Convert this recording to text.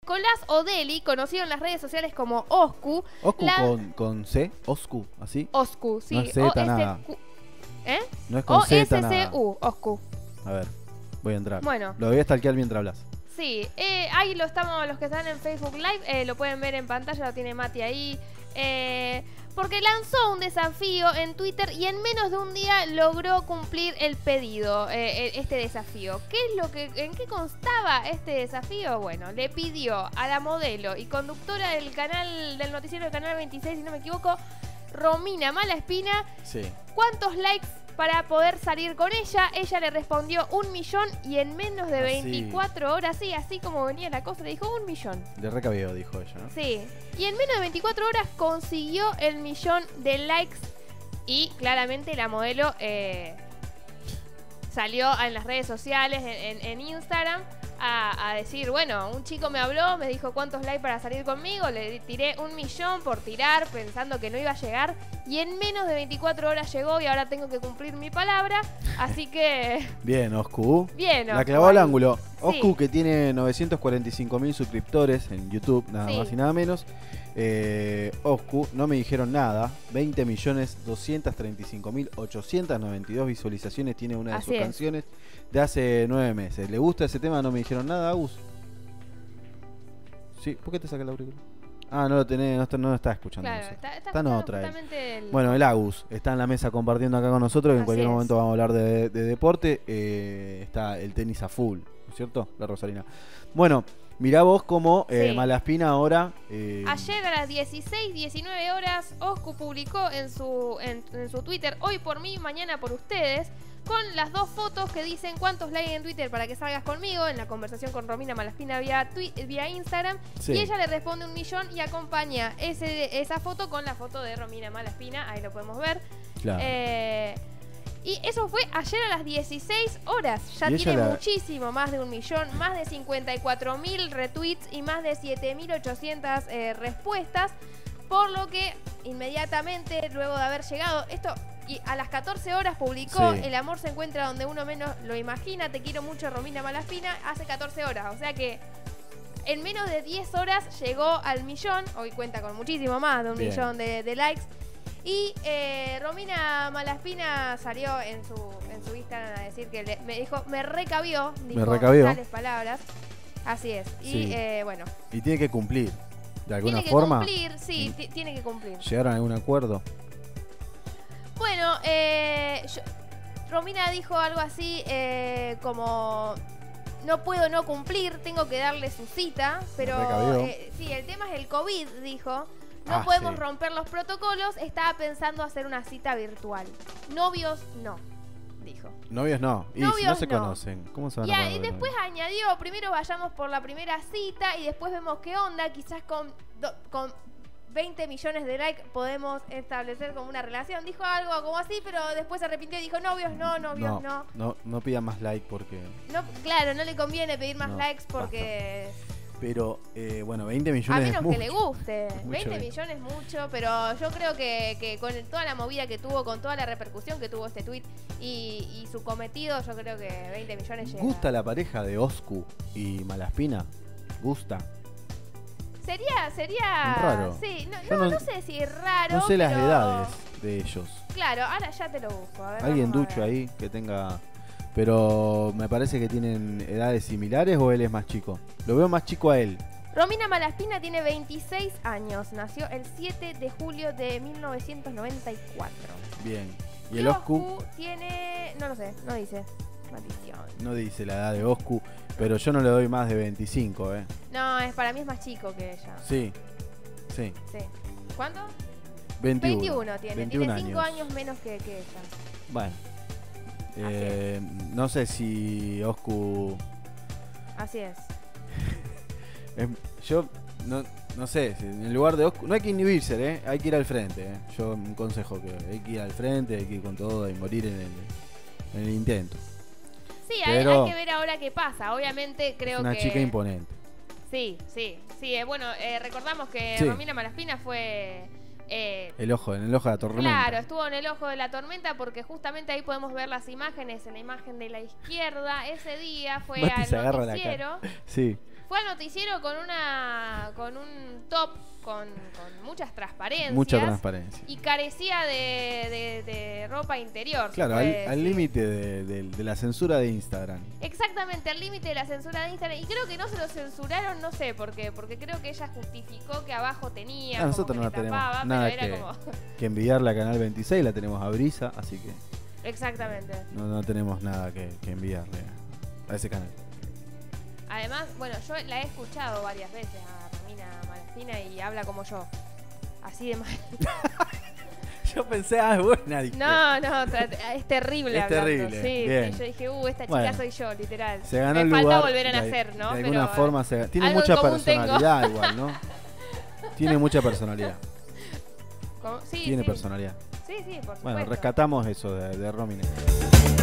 Nicolás Odeli, conocido en las redes sociales como Oscu. Oscu con C, Oscu, ¿así? Oscu, sí. No es Z nada. ¿Eh? No es con Z nada. O-S-C-U, Oscu. A ver, voy a entrar. Bueno. Lo voy a stalkear mientras hablas. Sí, ahí lo estamos, los que están en Facebook Live, lo pueden ver en pantalla, lo tiene Mati ahí. Porque lanzó un desafío en Twitter y en menos de un día logró cumplir el pedido, este desafío. ¿En qué constaba este desafío? Bueno, le pidió a la modelo y conductora del noticiero del Canal 26, si no me equivoco, Romina Malaspina, sí, ¿cuántos likes para poder salir con ella? Ella le respondió 1 millón y en menos de 24 horas, sí, así como venía la cosa, le dijo 1 millón. De recabeo, dijo ella, ¿no? Sí, y en menos de 24 horas consiguió el 1 millón de likes y claramente la modelo salió en las redes sociales, en Instagram, a decir, bueno, un chico me habló, me dijo cuántos likes para salir conmigo, le tiré 1 millón por tirar pensando que no iba a llegar y en menos de 24 horas llegó y ahora tengo que cumplir mi palabra, así que... Bien, Oscu. Bien, la clavó al ángulo. Oscu, sí, que tiene 945.000 suscriptores en YouTube, nada sí, más y nada menos. Oscu, no me dijeron nada. 20.235.892 visualizaciones tiene una de sus canciones de hace 9 meses. ¿Le gusta ese tema? No me dijeron nada, Agus. Sí, ¿por qué te saca el auricular? Ah, no lo tenés, no está escuchando. claro, está en otra. el... Bueno, el Agus está en la mesa compartiendo acá con nosotros. Que en cualquier momento vamos a hablar de deporte. Está el tenis a full, ¿no es cierto? La Rosalina. Bueno, mirá vos cómo Malaspina ahora... Ayer a las 19 horas, Oscu publicó en su Twitter, hoy por mí, mañana por ustedes, con las 2 fotos que dicen cuántos likes en Twitter para que salgas conmigo, en la conversación con Romina Malaspina vía Instagram, y ella le responde 1 millón y acompaña esa foto con la foto de Romina Malaspina, ahí lo podemos ver. Claro. Y eso fue ayer a las 16 horas. Ya tiene muchísimo, más de 1 millón, más de 54.000 retweets y más de 7.800 respuestas. Por lo que inmediatamente, luego de haber llegado, y a las 14 horas publicó El amor se encuentra donde uno menos lo imagina, te quiero mucho, Romina Malaspina, hace 14 horas. O sea que en menos de 10 horas llegó al millón. Hoy cuenta con muchísimo más de 1 millón de likes. Y Romina Malaspina salió en su Instagram a decir que me dijo, me recabió, dijo tales palabras. Así es. Y bueno. Y tiene que cumplir, de alguna forma. Tiene que cumplir, sí, tiene que cumplir. ¿Llegaron a algún acuerdo? Bueno, Romina dijo algo así como... No puedo no cumplir, tengo que darle su cita, pero sí, el tema es el COVID, dijo. No podemos romper los protocolos, estaba pensando hacer una cita virtual. Novios, no, dijo. Novios no, y novios, si no se conocen, ¿cómo se van a conocer? Y después añadió, primero vayamos por la primera cita y después vemos qué onda, quizás con 20 millones de likes podemos establecer como una relación. Dijo algo como así, pero después se arrepintió y dijo, novios no, novios no. No pidan más like porque... No, claro, no le conviene pedir más likes porque... Basta. Pero, bueno, 20 millones es mucho. A menos que le guste. 20 millones es mucho, pero yo creo que con toda la movida que tuvo, con toda la repercusión que tuvo este tweet y su cometido, yo creo que 20 millones llega. ¿Gusta la pareja de Oscu y Malaspina? ¿Gusta? Sería raro. Sí, no sé si es raro. No sé las edades de ellos. Claro, ahora ya te lo busco. A ver, alguien ducho ahí que tenga... Pero me parece que tienen edades similares o él es más chico. Lo veo más chico a él. Romina Malaspina tiene 26 años. Nació el 7 de julio de 1994. Bien. ¿Y el Oscu? Tiene... No lo sé, no dice. Maldición. No dice la edad de Oscu, pero yo no le doy más de 25, No, para mí es más chico que ella. Sí. ¿Cuánto? 21 tiene. 21 tiene 5 años menos que ella. Bueno. No sé si Oscu... Así es. Yo no sé, en el lugar de Oscu... No hay que inhibirse, hay que ir al frente. Yo un consejo que hay que ir al frente, hay que ir con todo y morir en el intento. Sí, hay que ver ahora qué pasa. Obviamente creo que... Una chica imponente. Sí. Bueno, recordamos que Romina Malaspina fue... en el ojo de la tormenta. Claro, estuvo en el ojo de la tormenta porque justamente ahí podemos ver las imágenes. En la imagen de la izquierda, ese día fue al noticiero. Sí. Fue al noticiero con un top con muchas transparencias. Mucha transparencia. Y carecía de ropa interior. Claro, al límite de la censura de Instagram. Exactamente, al límite de la censura de Instagram. Y creo que no se lo censuraron, no sé por qué. Porque creo que ella justificó que abajo tenía. Nosotros no tenemos nada que enviarle a Canal 26, la tenemos a Brisa, así que. Exactamente. No tenemos nada que enviarle a ese canal. Además, bueno, yo la he escuchado varias veces a Romina Malaspina y habla como yo. Así de mal. Yo pensé, es buena. Dije. No, es terrible. Es terrible. Sí, bien. Sí, yo dije, esta chica soy yo, literal. Se ganó Me falta lugar, volver a nacer, ¿no? De alguna forma tiene mucha personalidad igual, ¿no? Tiene mucha personalidad. Sí, tiene personalidad. Sí, por supuesto. Bueno, rescatamos eso de Romina.